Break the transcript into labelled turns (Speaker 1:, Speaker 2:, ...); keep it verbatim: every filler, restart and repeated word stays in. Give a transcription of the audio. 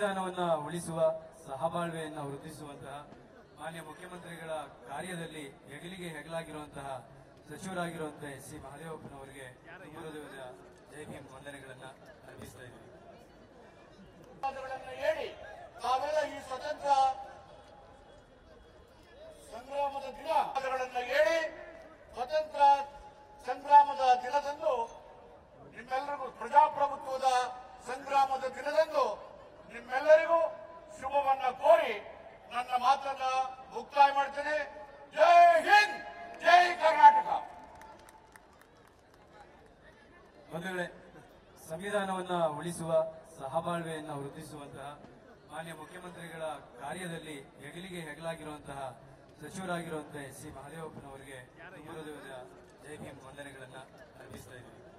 Speaker 1: ಸಂವಿಧಾನವನ್ನ ಉಳಿಸುವ ಸಹಬಾಳ್ವೆಯನ್ನ ವೃದ್ಧಿಸುವಂತಹ ಮಾನ್ಯ ಮುಖ್ಯಮಂತ್ರಿಗಳ ಕಾರ್ಯದಲ್ಲಿ ಹೆಗಲಿಗೆ ಹೆಗಲಾಗಿರುವಂತಹ ಸಚಿವರಾಗಿರುವಂತಹ ಎಸ್ ಸಿ ಮಹದೇವಪ್ಪನವರಿಗೆ ಹೃದಯದ ಜೈ ಭೀಮ್ ವಂದನೆಗಳನ್ನ ಅರ್ಪಿಸ್ತಾ ಇದ್ದೀವಿ.
Speaker 2: ಹೇಳಿ ತಾವೆಲ್ಲ ಈ ಸ್ವತಂತ್ರ ಸಂಗ್ರಾಮದ ದಿನಗಳನ್ನು ಹೇಳಿ ಸ್ವತಂತ್ರ ಸಂಗ್ರಾಮದ ದಿನದಂದು ನಿಮ್ಮೆಲ್ಲರಿಗೂ ಪ್ರಜಾಪ್ರಭುತ್ವದ ಸಂಗ್ರಾಮದ ದಿನದಂದು ನಿಮ್ಮೆಲ್ಲರಿಗೂ ಶುಭವನ್ನ ಕೋರಿ ನನ್ನ ಮಾತನ್ನ ಮುಕ್ತಾಯ ಮಾಡ್ತೇನೆ. ಜೈ ಹಿಂದ್, ಜೈ ಕರ್ನಾಟಕ.
Speaker 1: ಬಂಧುಗಳೇ, ಸಂವಿಧಾನವನ್ನ ಉಳಿಸುವ ಸಹಬಾಳ್ವೆಯನ್ನ ವೃದ್ಧಿಸುವಂತಹ ಮಾನ್ಯ ಮುಖ್ಯಮಂತ್ರಿಗಳ ಕಾರ್ಯದಲ್ಲಿ ಹೆಗಲಿಗೆ ಹೆಗಲಾಗಿರುವಂತಹ ಸಚಿವರಾಗಿರುವಂತಹ ಎಸ್ ಸಿ ಮಹದೇವಪ್ಪನವರಿಗೆ ಹೃದಯದ ಜೈ ಭೀಮ್ ವಂದನೆಗಳನ್ನ ಅರ್ಪಿಸ್ತಾ ಇದ್ದೀವಿ.